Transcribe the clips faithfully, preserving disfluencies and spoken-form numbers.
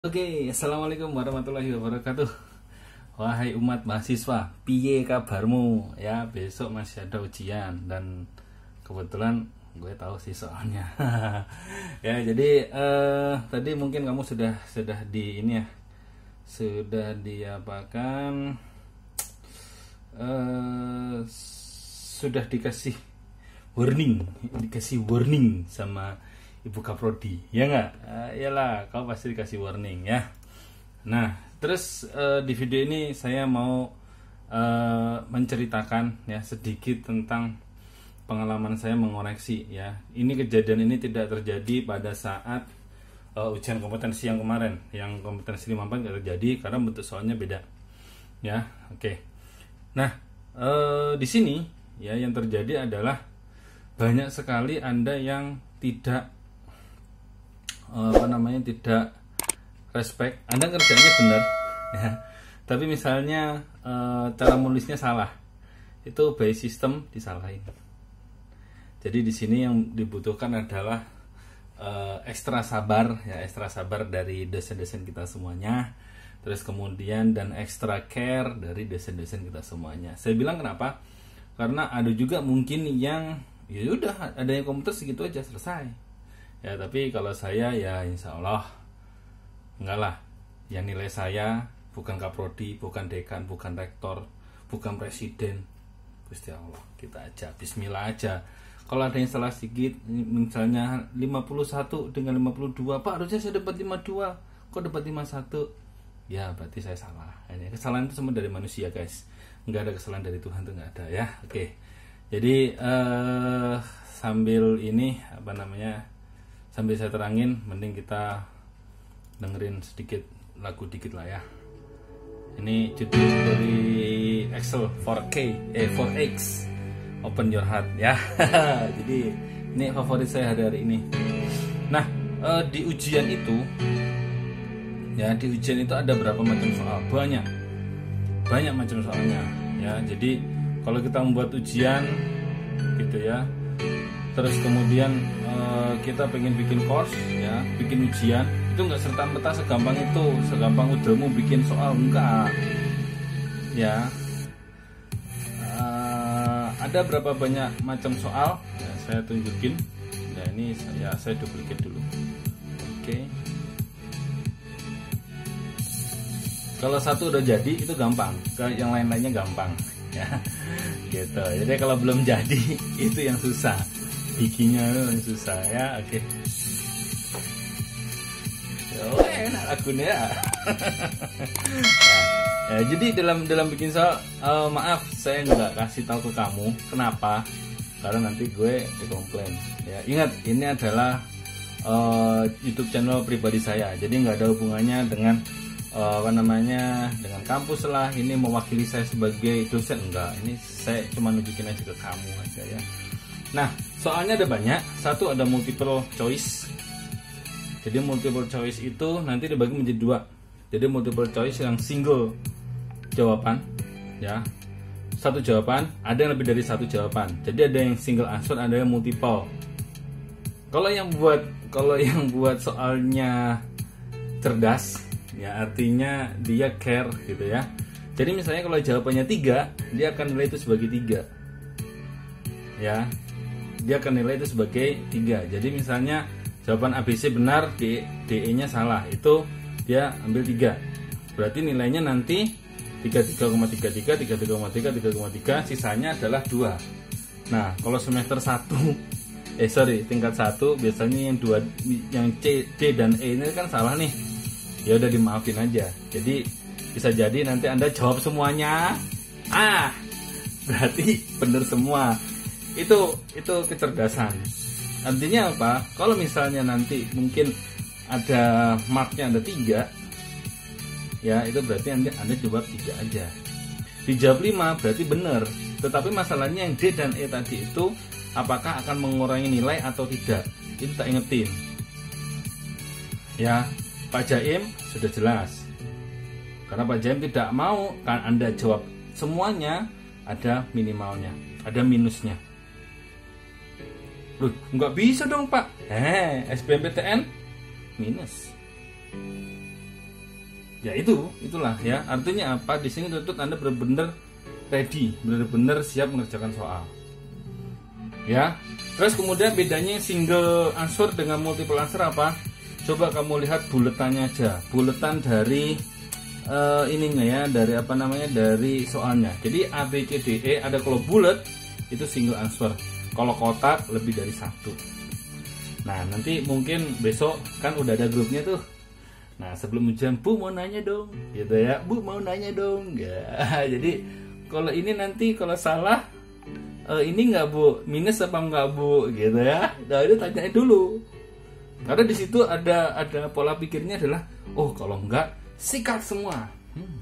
Oke, assalamualaikum warahmatullahi wabarakatuh. Wahai umat mahasiswa, piye kabarmu? Ya, besok masih ada ujian dan kebetulan gue tahu sih soalnya. Ya, jadi eh, tadi mungkin kamu sudah sudah di ini ya, sudah diapakan, eh, sudah dikasih warning, dikasih warning sama Ibu Kaprodi, ya nggak? Uh, iyalah, kau pasti dikasih warning ya. Nah, terus uh, di video ini saya mau uh, menceritakan ya sedikit tentang pengalaman saya mengoreksi ya. Ini kejadian ini tidak terjadi pada saat uh, ujian kompetensi yang kemarin, yang kompetensi lima puluh empat nggak terjadi karena bentuk soalnya beda. Ya, oke. Okay. Nah, uh, di sini ya yang terjadi adalah banyak sekali Anda yang tidak apa namanya tidak respect. Anda kerjanya benar ya, tapi misalnya e, cara menulisnya salah, itu by system disalahin. Jadi di sini yang dibutuhkan adalah e, ekstra sabar ya, ekstra sabar dari dosen-dosen kita semuanya, terus kemudian dan ekstra care dari dosen-dosen kita semuanya. Saya bilang kenapa? Karena ada juga mungkin yang ya udah ada yang komputer segitu aja selesai. Ya, tapi kalau saya ya insya Allah enggak lah. Yang nilai saya bukan kaprodi, bukan dekan, bukan rektor, bukan presiden. Gusti Allah, kita aja bismillah aja. Kalau ada yang salah sedikit, misalnya lima puluh satu dengan lima puluh dua, Pak harusnya saya dapat lima puluh dua, kok dapat lima puluh satu? Ya berarti saya salah. Ini kesalahan itu semua dari manusia, guys. Enggak ada kesalahan dari Tuhan, itu enggak ada ya. Oke. Jadi eh, sambil ini apa namanya? Sambil saya terangin, mending kita dengerin sedikit lagu dikit lah ya. Ini judul dari Excel four K, eh four X, Open Your Heart ya. Jadi ini favorit saya hari-hari ini. Nah, eh, di ujian itu, ya di ujian itu ada berapa macam soal? Banyak, banyak macam soalnya. Ya, jadi kalau kita membuat ujian, gitu ya. Terus kemudian uh, kita pengen bikin course ya, bikin ujian, itu nggak serta-merta segampang itu, segampang udah mau bikin soal, enggak ya. Uh, ada berapa banyak macam soal ya, saya tunjukin ya. Ini saya saya duplicate dulu. Oke, okay. Kalau satu udah jadi itu gampang, yang lain-lainnya gampang ya, gitu. Jadi kalau belum jadi itu yang susah, bikinnya itu susah ya. Oke, okay. Oh enak akunnya ya. Ya, jadi dalam dalam bikin soal, uh, maaf saya nggak kasih tahu ke kamu kenapa, karena nanti gue dikomplain ya. Ingat, ini adalah uh, YouTube channel pribadi saya, jadi nggak ada hubungannya dengan uh, apa namanya dengan kampus lah. Ini mewakili saya sebagai dosen, enggak, ini saya cuma nunjukin aja ke kamu aja ya. Nah, soalnya ada banyak. Satu, ada multiple choice. Jadi multiple choice itu nanti dibagi menjadi dua. Jadi multiple choice yang single jawaban ya. Satu jawaban, ada yang lebih dari satu jawaban. Jadi ada yang single answer, ada yang multiple. Kalau yang buat kalau yang buat soalnya cerdas ya, artinya dia care gitu ya. Jadi misalnya kalau jawabannya tiga, dia akan nilai itu sebagai tiga. Ya. Dia akan nilai itu sebagai tiga. Jadi misalnya jawaban A B C benar, D E nya salah, itu dia ambil tiga. Berarti nilainya nanti tiga puluh tiga koma tiga tiga, tiga puluh tiga koma tiga, tiga koma tiga, sisanya adalah dua. Nah, kalau semester satu eh sorry, tingkat satu biasanya yang dua, yang C, D dan E ini kan salah nih. Ya udah dimaafin aja. Jadi bisa jadi nanti Anda jawab semuanya. Ah, berarti benar semua. Itu itu kecerdasan. Artinya apa? Kalau misalnya nanti mungkin ada marknya ada tiga, ya itu berarti anda, anda jawab tiga aja. Dijawab lima berarti benar. Tetapi masalahnya yang D dan E tadi itu apakah akan mengurangi nilai atau tidak? Itu tak ingetin. Ya, Pak Jaim sudah jelas. Karena Pak Jaim tidak mau kan Anda jawab semuanya, ada minimalnya, ada minusnya. Loh, nggak bisa dong Pak. Eh, S B M P T N minus. Ya itu, itulah ya. Artinya apa? Di sini tuntut Anda benar-benar ready, benar-benar siap mengerjakan soal. Ya. Terus kemudian bedanya single answer dengan multiple answer apa? Coba kamu lihat buletannya aja. Buletan dari uh, ininya ya, dari apa namanya? Dari soalnya. Jadi A B C D E ada kalau bulat itu single answer. Kalau kotak lebih dari satu. Nah, nanti mungkin besok kan udah ada grupnya tuh. Nah, sebelum ujian, Bu mau nanya dong, gitu ya. Bu mau nanya dong. Ya. Jadi kalau ini nanti kalau salah e, ini nggak Bu, minus apa nggak Bu, gitu ya. Nah, itu tanyain dulu. Karena di situ ada ada pola pikirnya adalah, oh kalau enggak sikat semua. Hmm.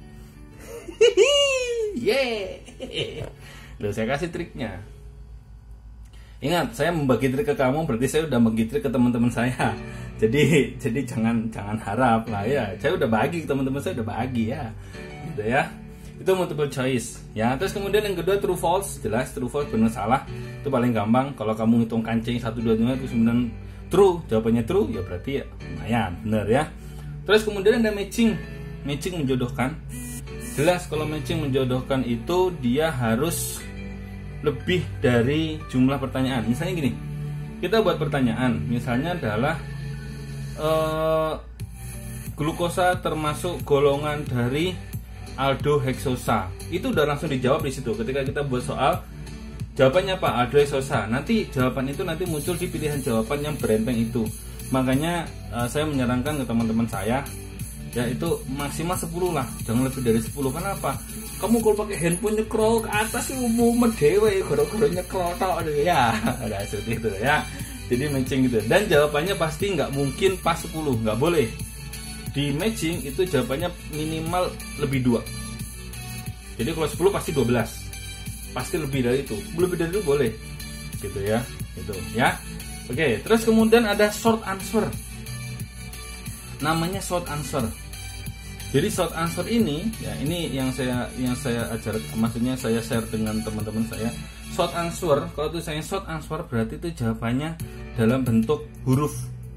Yeay. Loh, saya kasih triknya. Ingat, saya membagi trik ke kamu berarti saya udah membagi trik ke teman-teman saya. Jadi jadi jangan jangan harap lah ya. Saya udah bagi ke teman-teman saya, udah bagi ya. Gitu ya. Itu multiple choice ya. Terus kemudian yang kedua true false, jelas true false benar salah. Itu paling gampang. Kalau kamu hitung kancing satu dua tiga itu sembilan true, jawabannya true ya berarti ya lumayan benar ya. Terus kemudian ada matching. Matching menjodohkan. Jelas kalau matching menjodohkan itu dia harus lebih dari jumlah pertanyaan. Misalnya gini, kita buat pertanyaan, misalnya adalah eh, glukosa termasuk golongan dari aldoheksosa. Itu udah langsung dijawab di situ. Ketika kita buat soal, jawabannya apa? Aldoheksosa. Nanti jawaban itu nanti muncul di pilihan jawaban yang berenteng itu. Makanya eh, saya menyarankan ke teman-teman saya, ya itu maksimal sepuluh lah, jangan lebih dari sepuluh. Kenapa? Kamu kalau pakai handphone nyekrol ke atas itu mumet dewe, goro-goro nyekrol tok ya. Ada seperti itu ya. Jadi matching gitu. Dan jawabannya pasti nggak mungkin pas sepuluh, nggak boleh. Di matching itu jawabannya minimal lebih dua. Jadi kalau sepuluh pasti dua belas. Pasti lebih dari itu. Lebih dari itu boleh. Gitu ya. Gitu ya. Oke, terus kemudian ada short answer. Namanya short answer. Jadi short answer ini, ya ini yang saya yang saya ajar, maksudnya saya share dengan teman-teman saya. Short answer, kalau itu saya short answer berarti itu jawabannya dalam bentuk huruf.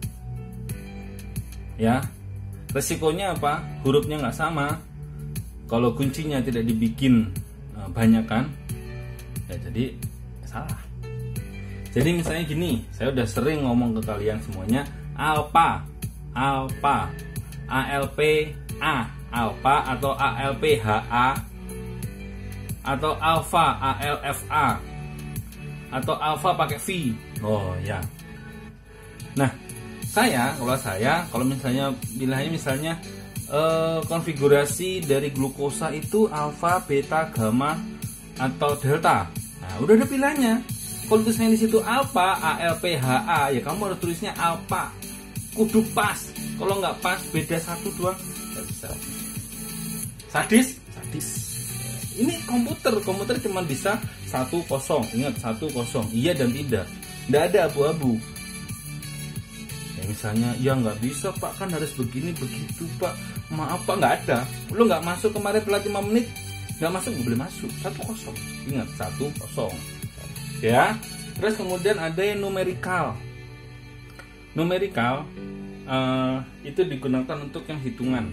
Ya, resikonya apa? Hurufnya nggak sama. Kalau kuncinya tidak dibikin banyak kan, ya jadi salah. Jadi misalnya gini, saya udah sering ngomong ke kalian semuanya, alpha, alpha, A L P A, alpha atau A L P H A, atau alpha A L F A, atau alpha pakai V. Oh ya. Nah, saya kalau saya kalau misalnya bilangnya misalnya eh, konfigurasi dari glukosa itu alpha, beta, gamma atau delta. Nah, udah ada pilihannya. Kalau tulisnya di situ alpha A L P H A, ya kamu harus tulisnya alpha. Kudu pas. Kalau nggak pas beda satu dua nggak bisa. Sadis, sadis. Ini komputer, komputer cuma bisa satu kosong. Ingat satu kosong. Iya dan tidak. Nggak ada abu-abu. Ya misalnya, ya nggak bisa Pak, kan harus begini begitu Pak. Maaf Pak, nggak ada. Lu nggak masuk kemarin telat lima menit, nggak masuk, nggak boleh masuk. Satu kosong. Ingat satu kosong. Ya. Terus kemudian ada yang numerical. Numerical Uh, itu digunakan untuk yang hitungan.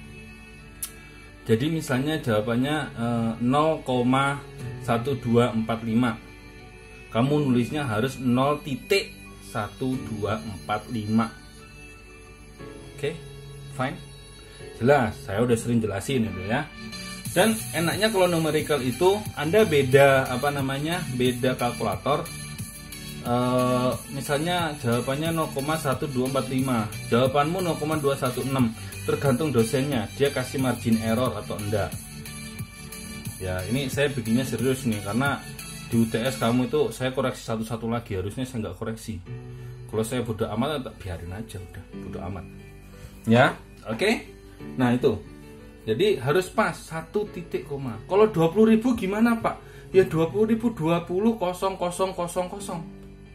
Jadi misalnya jawabannya uh, nol koma satu dua empat lima. Kamu nulisnya harus nol koma satu dua empat lima. Oke, okay, fine. Jelas, saya udah sering jelasin itu ya. Dan enaknya kalau numerical itu Anda beda apa namanya? Beda kalkulator. Uh, misalnya jawabannya nol koma satu dua empat lima, jawabanmu nol koma dua satu enam, tergantung dosennya dia kasih margin error atau enggak. Ya ini saya bikinnya serius nih karena di U T S kamu itu saya koreksi satu-satu lagi, harusnya saya nggak koreksi. Kalau saya bodo amat tak biarin aja udah bodo amat. Ya oke, okay? Nah itu jadi harus pas satu titik koma. Kalau dua puluh ribu gimana Pak? Ya dua puluh ribu dua puluh kosong kosong kosong kosong.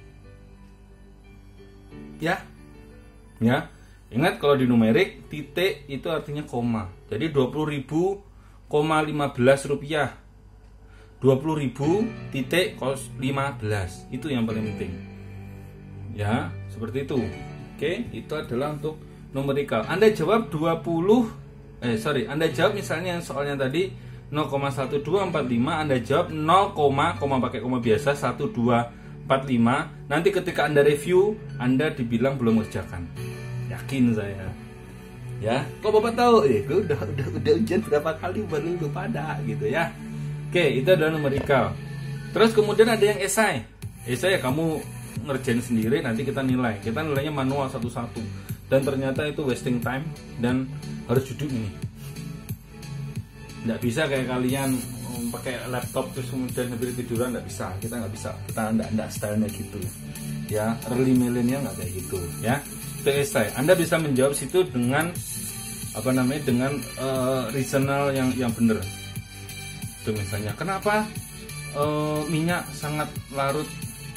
Ya, ya. Ingat kalau di numerik titik itu artinya koma. Jadi dua puluh ribu koma lima belas rupiah. dua puluh ribu titik kos lima belas. Itu yang paling penting. Ya, seperti itu. Oke, itu adalah untuk numerical. Anda jawab dua puluh eh sorry, Anda jawab misalnya yang soalnya tadi nol koma satu dua empat lima, Anda jawab nol, koma pakai koma biasa satu dua empat lima. Nanti ketika Anda review, Anda dibilang belum mengerjakan. Yakin saya. Ya, kok Bapak tahu? Eh, gue udah udah udah ujian berapa kali baru lu pada gitu ya. Oke, itu adalah numerical. Terus kemudian ada yang esai. Esai ya kamu ngerjain sendiri, nanti kita nilai. Kita nilainya manual satu-satu. Dan ternyata itu wasting time dan harus duduk ini. Nggak bisa kayak kalian um, pakai laptop terus kemudian sambil tiduran, nggak bisa. Kita nggak bisa. Kita nggak nggak stylenya gitu. Ya, early millennial nggak kayak gitu. Ya. Itu esai. Anda bisa menjawab situ dengan apa namanya dengan uh, reasonable yang yang benar. Itu misalnya kenapa uh, minyak sangat larut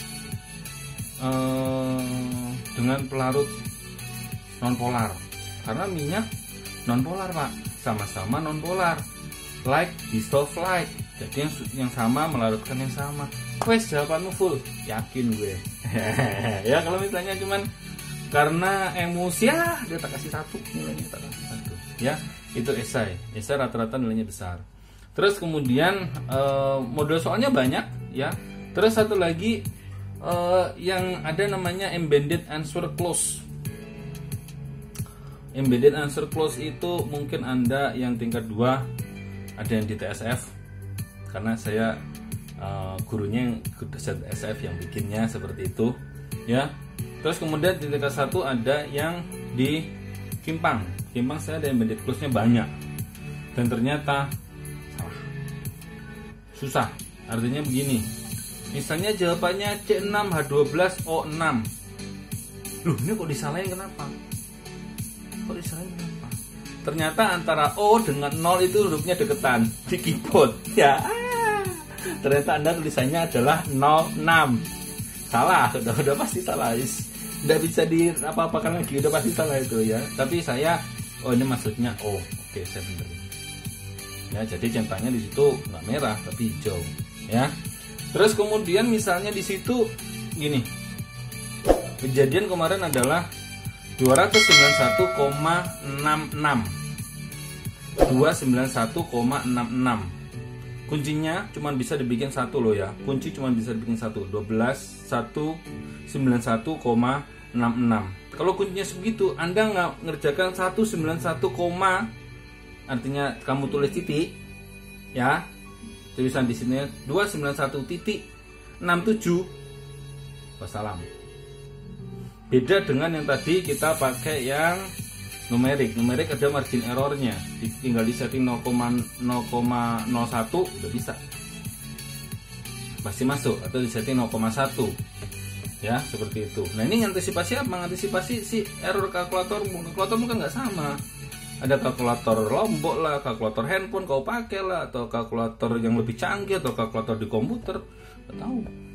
uh, dengan pelarut nonpolar? Karena minyak nonpolar, Pak, sama-sama nonpolar. Like dissolve like. Jadi yang yang sama melarutkan yang sama. Wes, jawabanmu full. Yakin gue. Ya kalau misalnya cuman karena emosi ya dia tak kasih satu, nilainya tak kasih satu. Ya, itu esai. Esai rata-rata nilainya besar. Terus kemudian uh, model soalnya banyak ya. Terus satu lagi uh, yang ada namanya embedded answer clause. Embedded answer clause itu mungkin Anda yang tingkat dua ada yang di T S F. Karena saya uh, gurunya yang T S F yang bikinnya seperti itu ya. Terus kemudian di tingkat satu ada yang di Kimpang. Kimpang saya ada embedded clause-nya banyak. Dan ternyata salah. Susah. Artinya begini. Misalnya jawabannya C enam H dua belas O enam. Loh, ini kok disalahin kenapa? Kok disalahin kenapa? Ternyata antara O dengan nol itu hurufnya deketan di keyboard. Ya. Ternyata Anda tulisannya adalah nol enam. Salah, udah udah pasti salah. Nggak bisa di apa-apakan lagi, udah pasti salah itu ya. Tapi saya, oh ini maksudnya oh, oke okay, saya benerin. Ya, jadi centangnya di situ nggak merah tapi hijau, ya. Terus kemudian misalnya di situ gini, kejadian kemarin adalah dua ratus sembilan puluh satu koma enam enam, dua ratus sembilan puluh satu koma enam enam. Kuncinya cuma bisa dibikin satu loh ya. Kunci cuma bisa dibikin satu. dua belas satu sembilan satu koma enam enam. Kalau kuncinya segitu, Anda nggak ngerjakan seratus sembilan puluh satu, artinya kamu tulis titik, ya. Tulisan di sini dua ratus sembilan puluh satu titik enam tujuh. Wassalam. Beda dengan yang tadi kita pakai yang numerik. Numerik ada margin errornya, tinggal di setting nol koma nol satu udah bisa, pasti masuk. Atau di setting nol koma satu ya, seperti itu. Nah ini antisipasi apa? Mengantisipasi si error kalkulator. Kalkulator kan nggak sama, ada kalkulator lombok lah, kalkulator handphone kau pakai lah, atau kalkulator yang lebih canggih, atau kalkulator di komputer, nggak tahu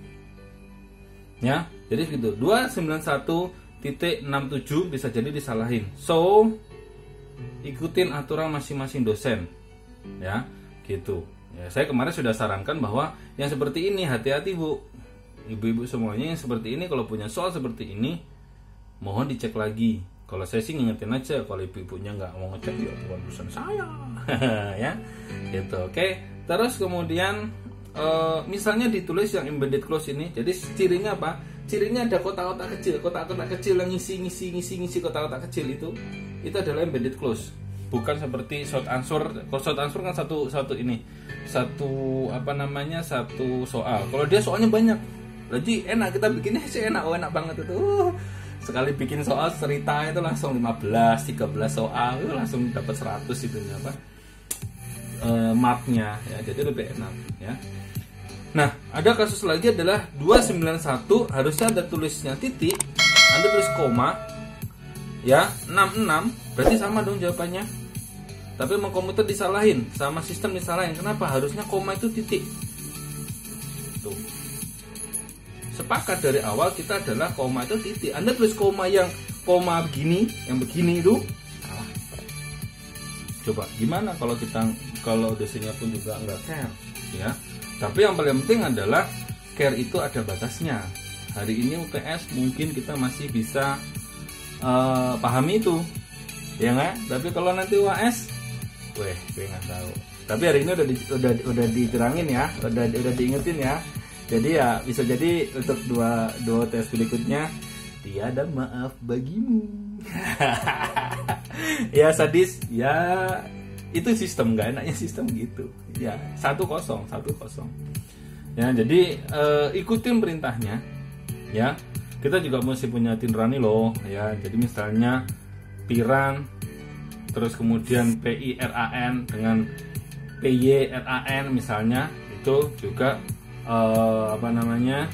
ya. Jadi gitu, dua ratus sembilan puluh satu titik enam tujuh bisa jadi disalahin. So ikutin aturan masing-masing dosen ya, gitu ya. Saya kemarin sudah sarankan bahwa yang seperti ini hati-hati Bu, ibu-ibu semuanya yang seperti ini. Kalau punya soal seperti ini mohon dicek lagi. Kalau saya sih ngingetin aja, kalau ibu-ibunya nggak mau ngecek ya bukan urusan saya. Ya gitu. Oke. Terus kemudian uh, misalnya ditulis yang embedded clause ini, jadi cirinya apa? Cirinya ada kotak-kotak kecil, kotak-kotak kecil yang ngisi ngisi ngisi ngisi kotak-kotak kecil itu, itu adalah embedded clause. Bukan seperti short answer. Kalau short answer kan satu satu ini, satu apa namanya satu soal. Kalau dia soalnya banyak, jadi enak kita bikinnya sih enak, oh enak banget itu. Sekali bikin soal cerita itu langsung lima belas, tiga belas soal, itu langsung dapat seratus itu apa? E, marknya ya, jadi lebih enak ya. Nah, ada kasus lagi adalah dua ratus sembilan puluh satu harusnya ada tulisnya titik, Anda tulis koma, ya enam enam, berarti sama dong jawabannya. Tapi mau komputer disalahin, sama sistem disalahin. Kenapa? Harusnya koma itu titik. Tuh. Sepakat dari awal kita adalah koma itu titik. Anda tulis koma yang koma begini, yang begini itu salah. Coba gimana kalau kita kalau dosennya pun juga nggak care, ya. Tapi yang paling penting adalah care itu ada batasnya. Hari ini U T S mungkin kita masih bisa uh, pahami itu, ya nggak? Tapi kalau nanti U A S Weh, gue nggak tahu. Tapi hari ini udah di, udah udah diterangin ya, udah udah diingetin ya. Jadi ya bisa jadi untuk dua dua tes berikutnya tiada maaf bagimu. Ya sadis, ya itu sistem, nggak enaknya sistem gitu. Ya satu kosong satu kosong. Ya jadi eh, ikutin perintahnya. Ya kita juga mesti punya hati nurani loh. Ya jadi misalnya Piran, terus kemudian P I R A N dengan P Y R A N misalnya, itu juga eh, apa namanya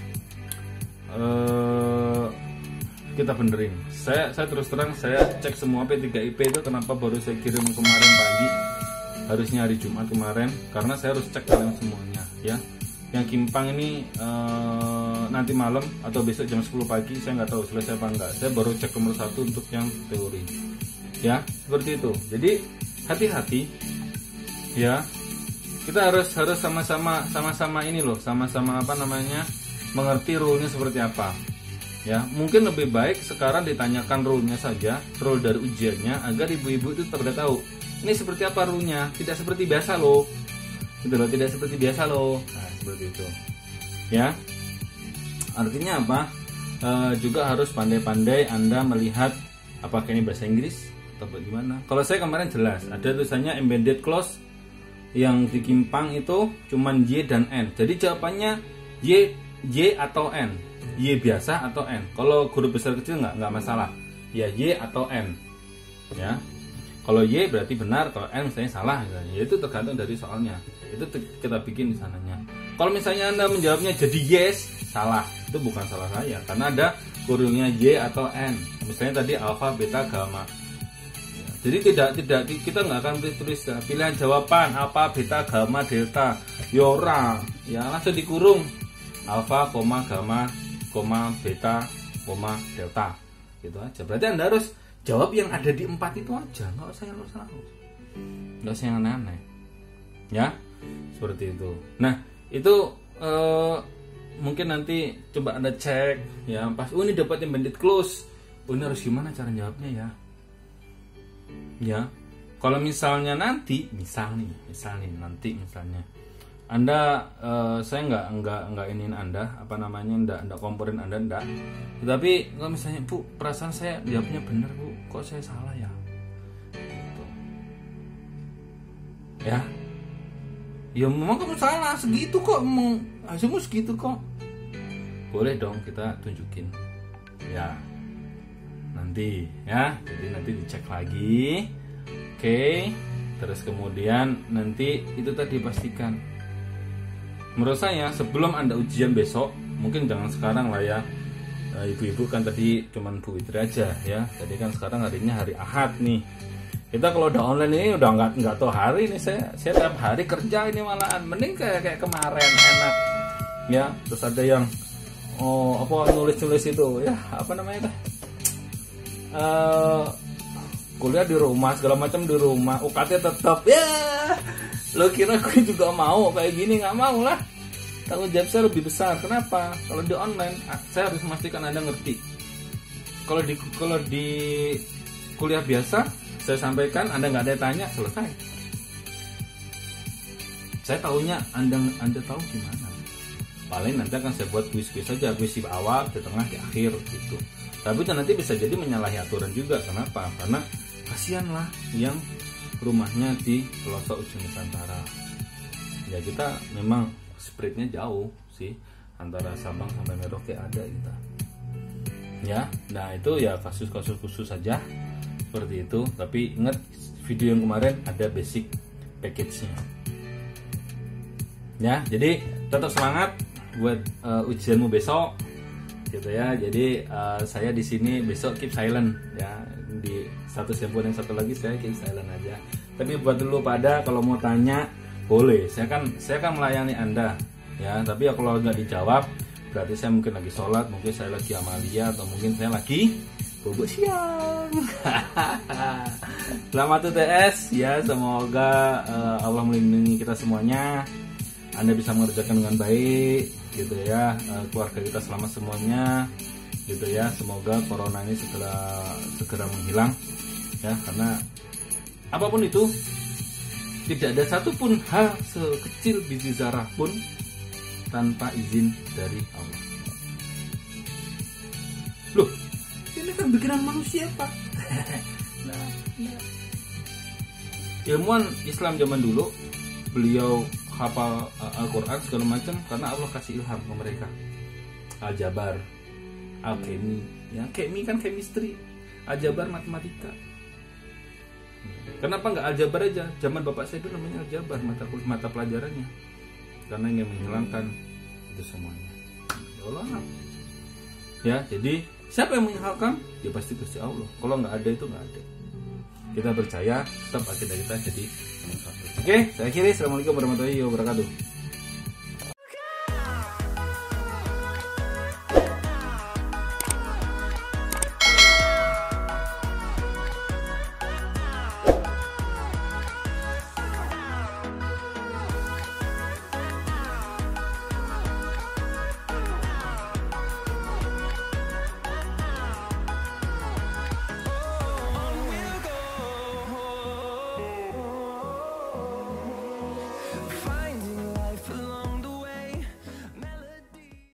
eh, kita benerin. Saya saya terus terang saya cek semua P tiga I P itu, kenapa baru saya kirim kemarin pagi, harusnya hari Jumat kemarin, karena saya harus cek kalian semuanya ya. Yang Kimpang ini eh, nanti malam atau besok jam sepuluh pagi, saya nggak tahu selesai apa enggak. Saya baru cek nomor satu untuk yang teori ya, seperti itu. Jadi hati-hati ya, kita harus harus sama-sama sama-sama ini loh, sama-sama apa namanya mengerti rule-nya seperti apa ya. Mungkin lebih baik sekarang ditanyakan rule-nya saja, rule dari ujiannya, agar ibu-ibu itu sudah tahu ini seperti apa rule-nya, tidak seperti biasa loh, gitu loh, tidak seperti biasa loh. Nah seperti itu ya. Artinya apa? E, juga harus pandai-pandai Anda melihat apakah ini bahasa Inggris atau bagaimana. Kalau saya kemarin jelas ada tulisannya embedded clause, yang di Kimpang itu cuman Y dan N. Jadi jawabannya Y, Y atau N, Y biasa atau N. Kalau huruf besar kecil nggak nggak masalah. Ya Y atau N. Ya. Kalau Y berarti benar, kalau N misalnya salah. Misalnya. Itu tergantung dari soalnya. Itu kita bikin di sananya. Kalau misalnya Anda menjawabnya jadi yes, salah. Itu bukan salah saya, karena ada kurungnya Y atau N. Misalnya tadi alfa, beta, gamma. Jadi tidak tidak kita nggak akan tulis pilihan jawaban apa, beta, gamma, delta, yora, ya langsung dikurung alfa, koma, gamma, koma, beta, koma, delta, gitu aja. Berarti Anda harus jawab yang ada di empat itu aja, nggak usah yang harus nggak usah yang aneh-aneh, ya seperti itu. Nah itu eh, mungkin nanti coba Anda cek ya, pas oh ini dapat embedded clause, oh ini harus gimana cara jawabnya ya. Ya, kalau misalnya nanti, misal nih, misal nih nanti misalnya, Anda, eh, saya nggak nggak nggak iniin Anda, apa namanya, nggak nggak komporin Anda, nggak. Tetapi kalau misalnya, Bu, perasaan saya jawabnya benar, Bu, kok saya salah ya? Gitu. Ya, ya memang kamu salah, segitu kok, mau hasilmu segitu kok. Boleh dong kita tunjukin, ya. Nanti ya, jadi nanti dicek lagi, oke. Okay. Terus kemudian nanti itu tadi pastikan. Menurut saya sebelum Anda ujian besok, mungkin jangan sekarang lah ya. E, ibu-ibu kan tadi cuman Bu Fitri aja ya. Jadi kan sekarang harinya hari Ahad nih. Kita kalau udah online ini udah nggak nggak tahu hari ini, saya saya tiap hari kerja ini malahan. Mending kayak kayak kemarin enak ya. Terus ada yang oh apa nulis-nulis itu ya, apa namanya itu? Uh, kuliah di rumah segala macam di rumah, U K T tetap ya. Lo kira gue juga mau kayak gini? Nggak mau lah, tanggung jawab saya lebih besar. Kenapa? Kalau di online saya harus memastikan Anda ngerti. Kalau di kalau di kuliah biasa saya sampaikan, Anda nggak ada tanya, selesai. Saya tahunya Anda Anda tahu gimana. Paling nanti akan saya buat kuis-kuis saja, kuis di awal, di tengah, di akhir gitu. Tapi itu nanti bisa jadi menyalahi aturan juga. Kenapa? Karena kasihan lah yang rumahnya di pelosok ujung Nusantara. Ya kita memang spreadnya jauh sih, antara Sabang sampai Merauke ada kita. Ya, nah itu ya kasus-kasus khusus saja seperti itu. Tapi ingat video yang kemarin ada basic package-nya. Ya, jadi tetap semangat buat uh, ujianmu besok. Gitu ya. Jadi uh, saya di sini besok keep silent ya, di satu handphone yang satu lagi saya keep silent aja. Tapi buat dulu pada kalau mau tanya boleh, saya kan saya kan melayani Anda ya. Tapi ya kalau nggak dijawab berarti saya mungkin lagi sholat, mungkin saya lagi amalia, atau mungkin saya lagi bubuk siang. Selamat U T S ya, semoga uh, Allah melindungi kita semuanya, Anda bisa mengerjakan dengan baik gitu ya, keluarga kita selamat semuanya gitu ya. Semoga corona ini segera segera menghilang ya, karena apapun itu tidak ada satupun hal sekecil biji zarah pun tanpa izin dari Allah. Loh, ini kan bikinan manusia, Pak. Nah, ya. Ilmuwan Islam zaman dulu, beliau hafal Al-Quran segala macam karena Allah kasih ilham ke mereka. Aljabar, alkemi, ya kemi kan chemistry, aljabar matematika. Kenapa nggak aljabar aja? Zaman bapak saya itu namanya aljabar, mata mata pelajarannya, karena ingin menghilangkan itu semuanya. Ya Allah. Ya, jadi siapa yang menghalalkan? Ya pasti Gusti Allah. Kalau nggak ada itu nggak ada. Kita percaya, tetap akidah kita jadi. Oke, saya akhiri. Assalamualaikum warahmatullahi wabarakatuh.